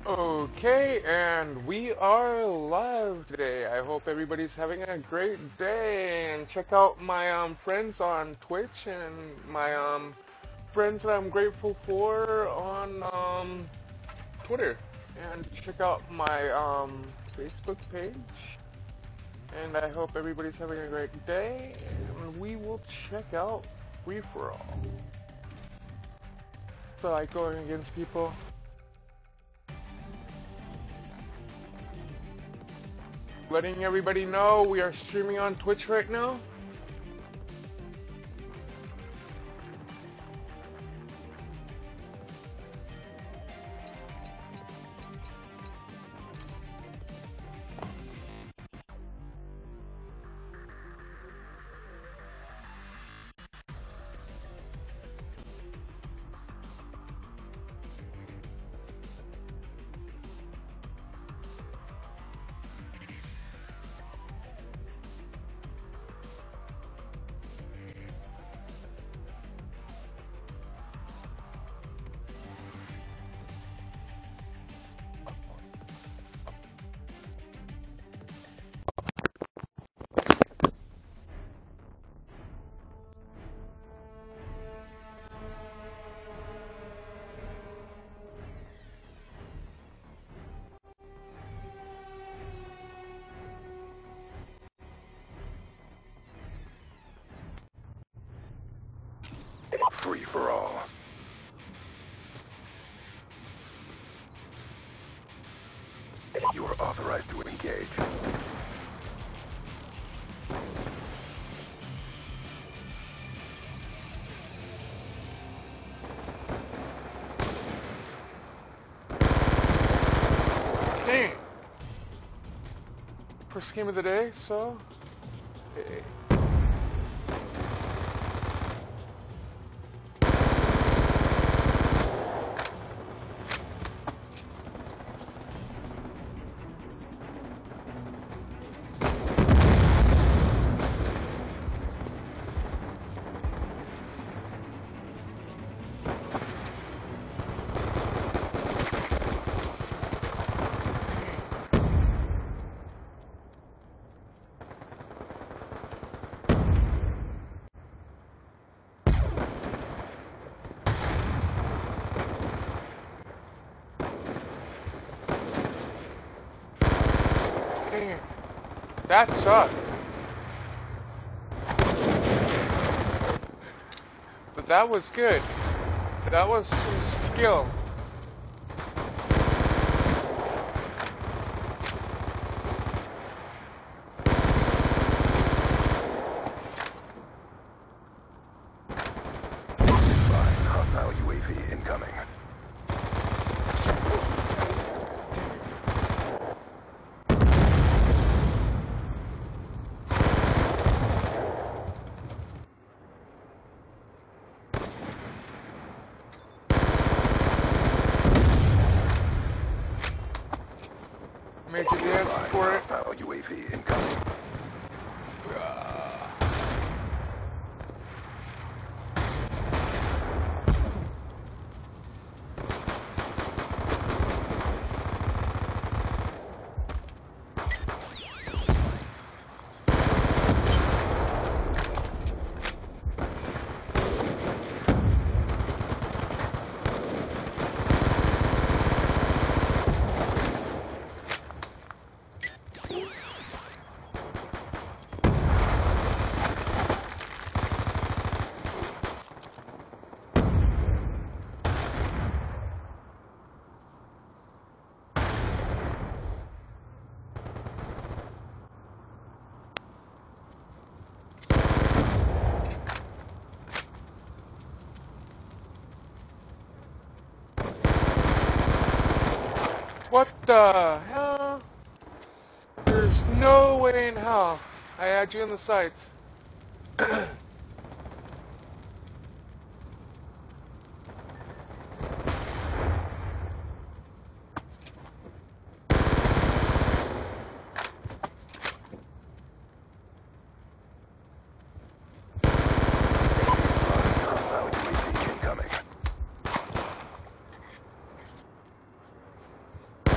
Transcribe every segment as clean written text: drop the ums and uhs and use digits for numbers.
Okay, and we are live today. I hope everybody's having a great day, and check out my friends on Twitch and my friends that I'm grateful for on Twitter, and check out my Facebook page. And I hope everybody's having a great day, and we will check out Free For All. So like going against people. Letting everybody know we are streaming on Twitch right now. Free for all. You are authorized to engage. Dang. First game of the day, so... Hey. Dang. That sucked. But that was good. That was some skill. Advise hostile UAV incoming. Made you dance Advise for it. hostile UAV incoming. What the hell? There's no way in hell I had you in the sights. Hostile UAV incoming.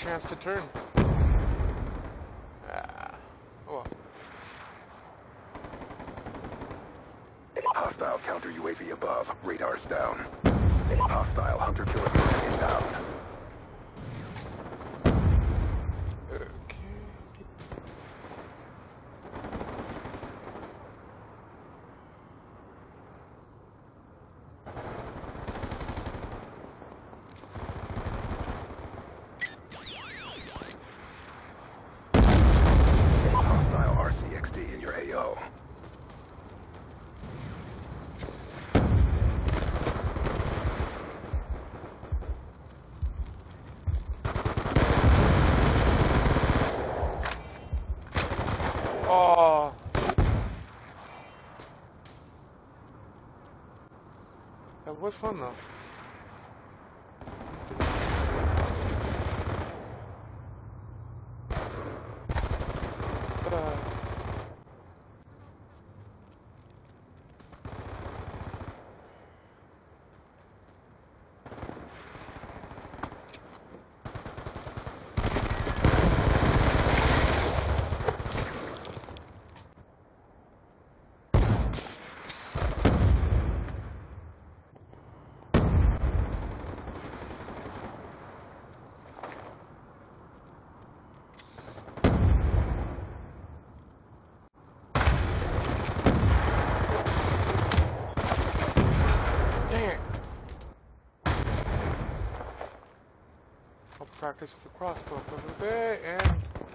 chance to turn. Oh. Hostile counter UAV above. Radars down. Hostile hunter-killer drone inbound. Hostile RCXD in your AO. Oh. That was fun though. I'll practice with the crossbow for a little bit and...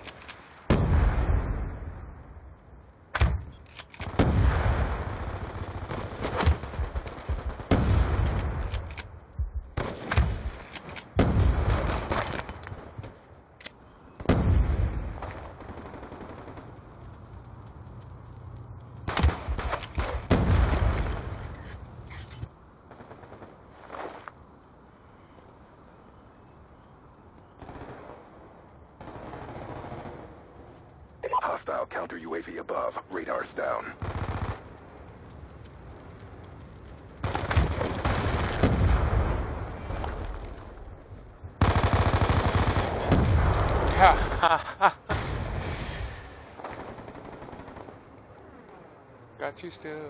Hostile counter UAV above. Radars down. Got you still.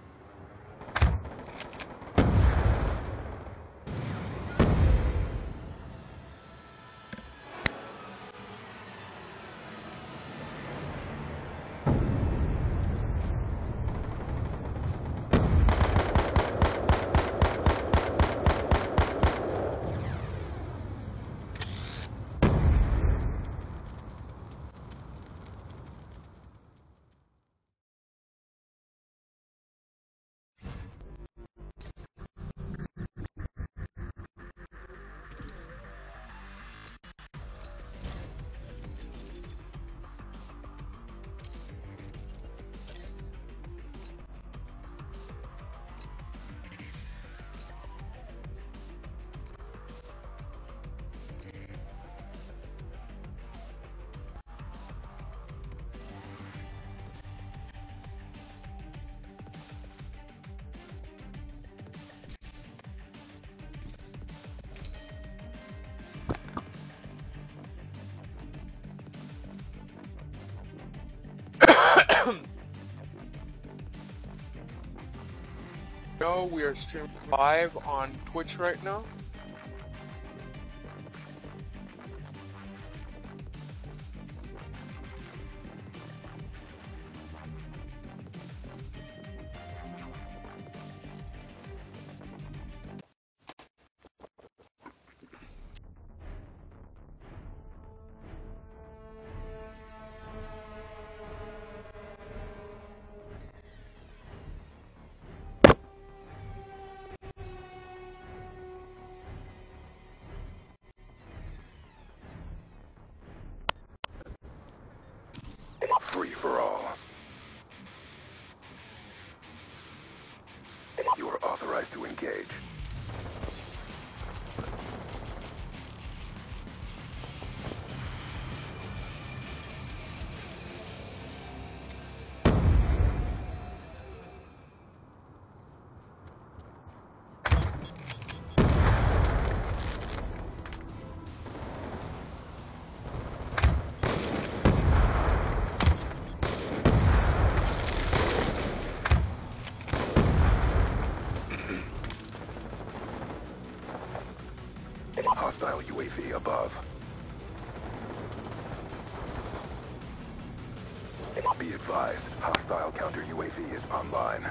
No, we are streaming live on Twitch right now. Free for all. You are authorized to engage. UAV above. Be advised, hostile counter UAV is online.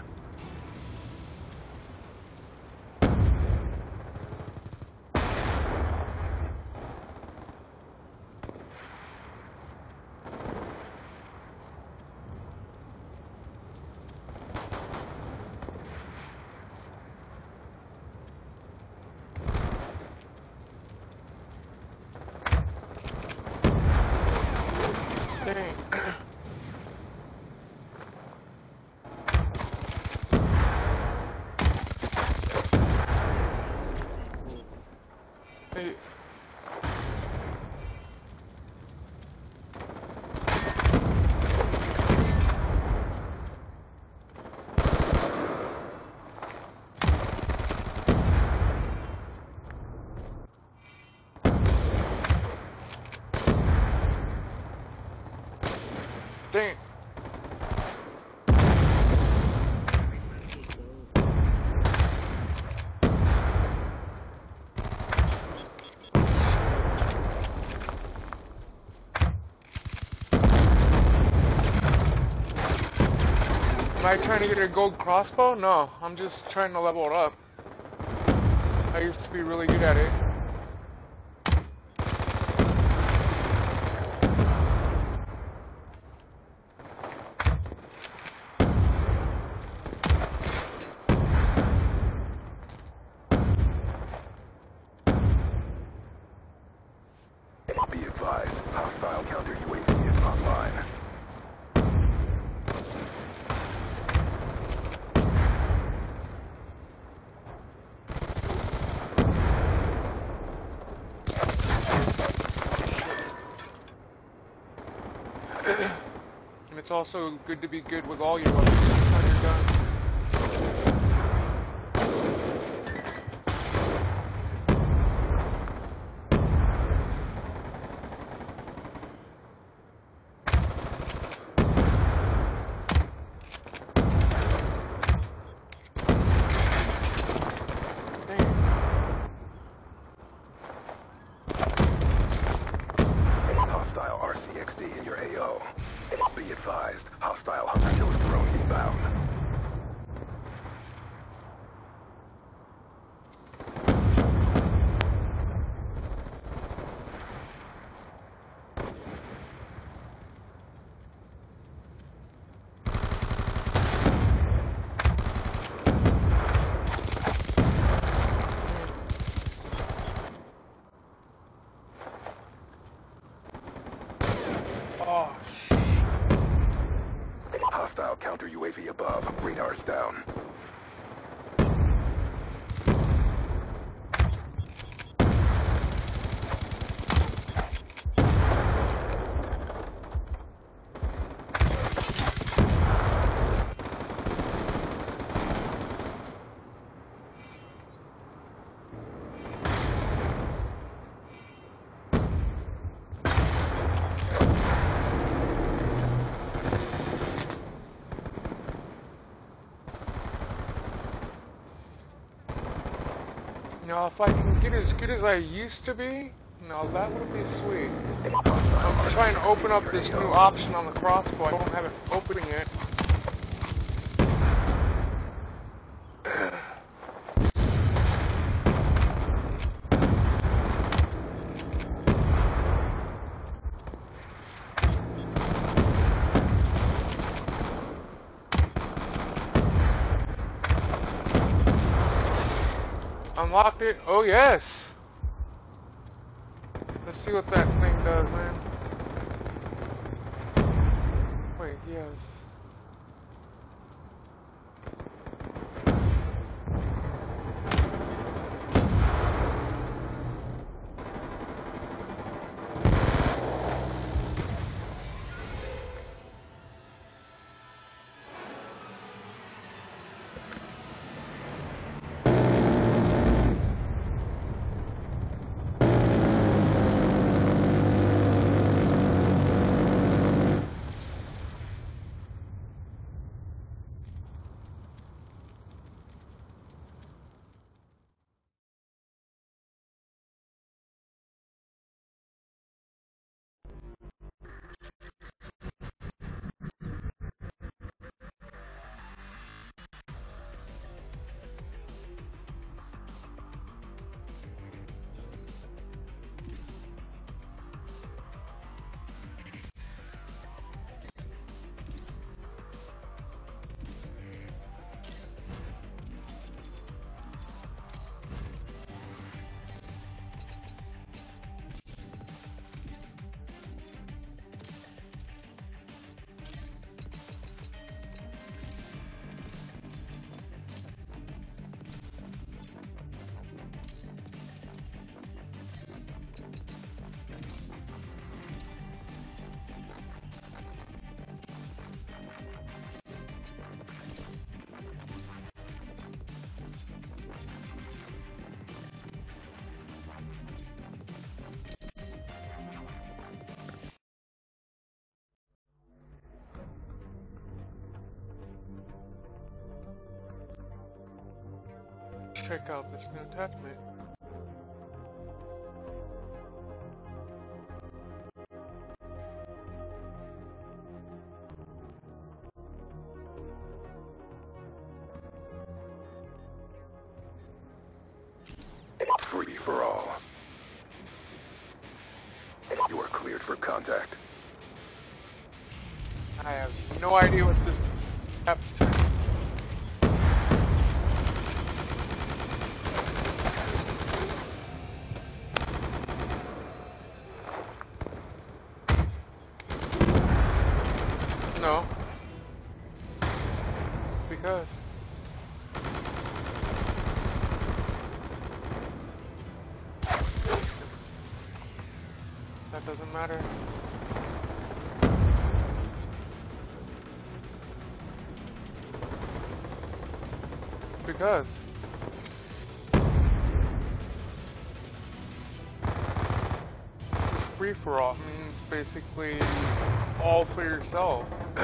Dang. Hey. Dang. Am I trying to get a gold crossbow? No, I'm just trying to level it up. I used to be really good at it. Be advised, hostile counter UAV is online. And it's also good to be good with all your weapons on your gun. Hostile RCXD in your AO. Be advised, hostile hunter-killer drone inbound. Oh, Hostile counter UAV above. Radar's down. now if I can get as good as I used to be, now that would be sweet. I'm trying to open up this new option on the crossbow. I don't have it opening it. Unlocked it? Oh yes! Let's see what that thing does, man. Wait, yes. check out this new attachment. Free for all. You are cleared for contact. I have no idea what this app's trying. No. Because that doesn't matter. Because free for all means basically all for yourself.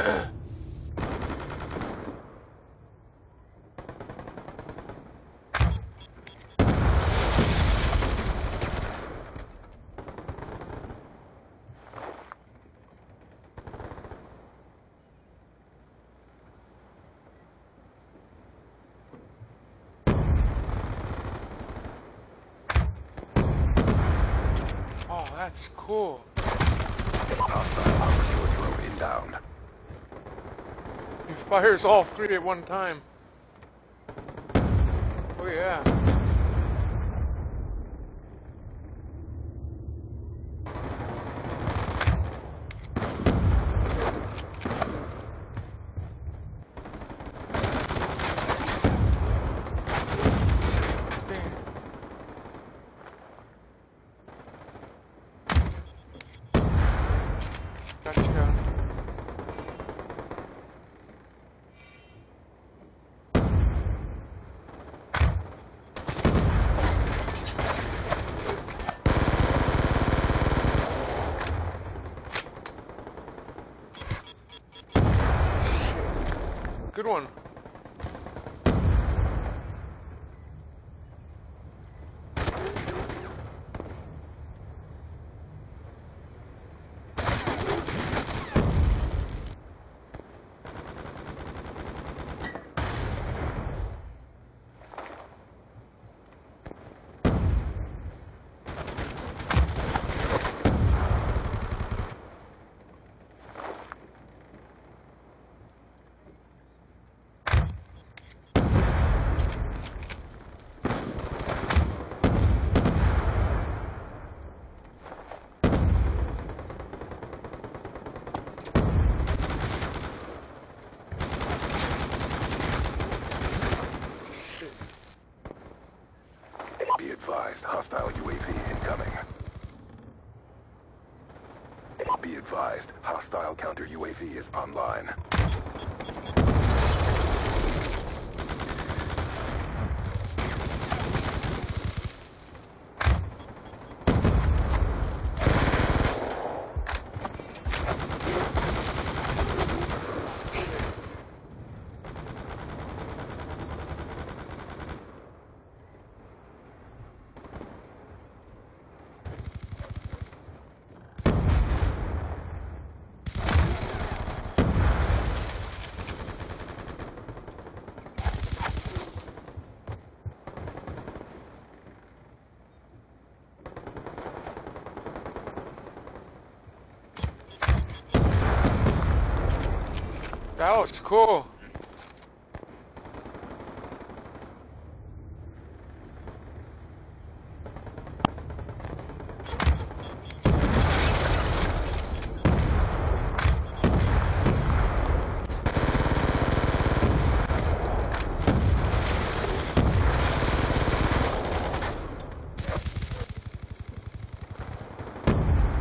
Oh, that's cool. Hostile hunter drone inbound. He fires all three at one time. Oh yeah. Gotcha. Good one. Be advised, hostile UAV incoming. Be advised, hostile counter UAV is online. That was cool.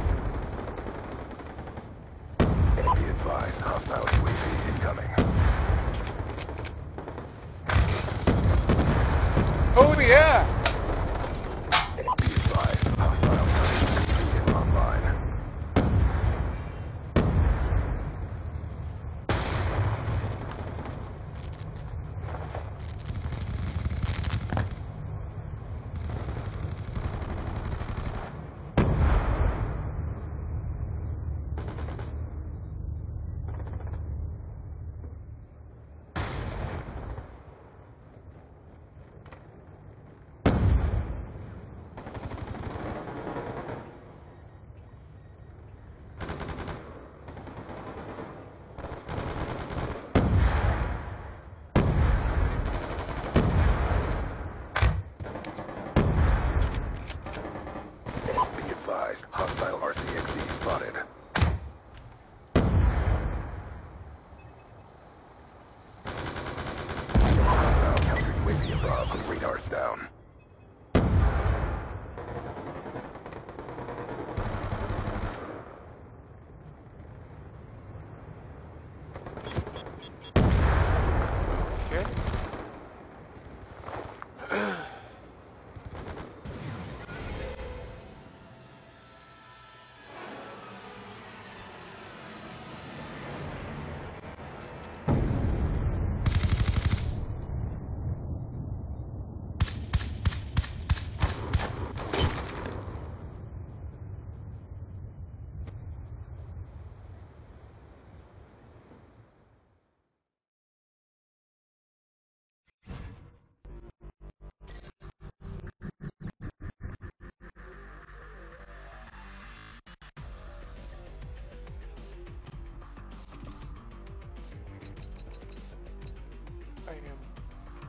Be advised, hostile UAV incoming.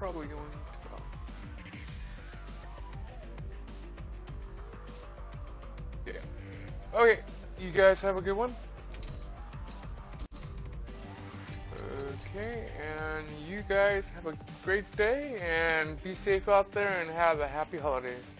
probably going to bounce. Yeah. Okay, you guys have a good one. Okay, and you guys have a great day, and be safe out there, and have a happy holidays.